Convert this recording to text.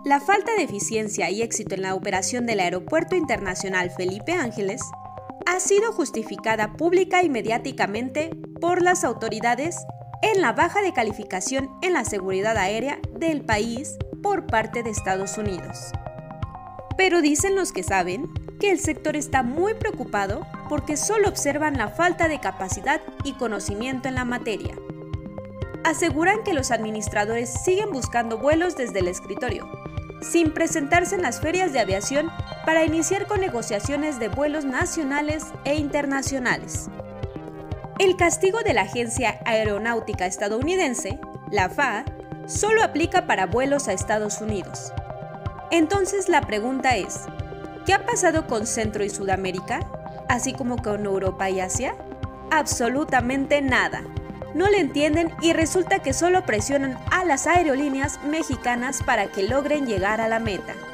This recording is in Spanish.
La falta de eficiencia y éxito en la operación del Aeropuerto Internacional Felipe Ángeles ha sido justificada pública y mediáticamente por las autoridades en la baja de calificación en la seguridad aérea del país por parte de Estados Unidos. Pero dicen los que saben que el sector está muy preocupado porque solo observan la falta de capacidad y conocimiento en la materia. Aseguran que los administradores siguen buscando vuelos desde el escritorio, sin presentarse en las ferias de aviación para iniciar con negociaciones de vuelos nacionales e internacionales. El castigo de la Agencia Aeronáutica Estadounidense, la FAA, solo aplica para vuelos a Estados Unidos. Entonces la pregunta es, ¿qué ha pasado con Centro y Sudamérica, así como con Europa y Asia? Absolutamente nada. No le entienden y resulta que solo presionan a las aerolíneas mexicanas para que logren llegar a la meta.